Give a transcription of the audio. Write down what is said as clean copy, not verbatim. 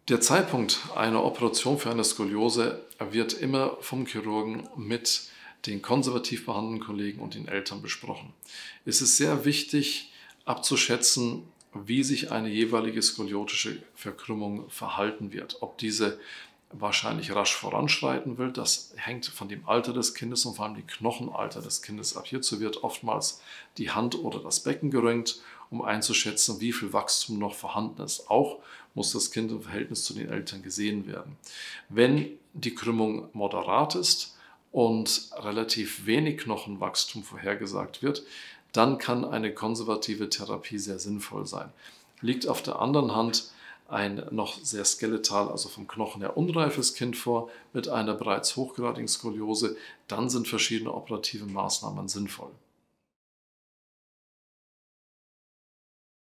Der Zeitpunkt einer Operation für eine Skoliose wird immer vom Chirurgen mit den konservativ behandelnden Kollegen und den Eltern besprochen. Es ist sehr wichtig abzuschätzen, wie sich eine jeweilige skoliotische Verkrümmung verhalten wird. Ob diese wahrscheinlich rasch voranschreiten will, das hängt von dem Alter des Kindes und vor allem dem Knochenalter des Kindes ab. Hierzu wird oftmals die Hand oder das Becken geröntgt, um einzuschätzen, wie viel Wachstum noch vorhanden ist. Auch muss das Kind im Verhältnis zu den Eltern gesehen werden. Wenn die Krümmung moderat ist und relativ wenig Knochenwachstum vorhergesagt wird, dann kann eine konservative Therapie sehr sinnvoll sein. Liegt auf der anderen Hand ein noch sehr skeletal, also vom Knochen her unreifes Kind vor, mit einer bereits hochgradigen Skoliose, dann sind verschiedene operative Maßnahmen sinnvoll.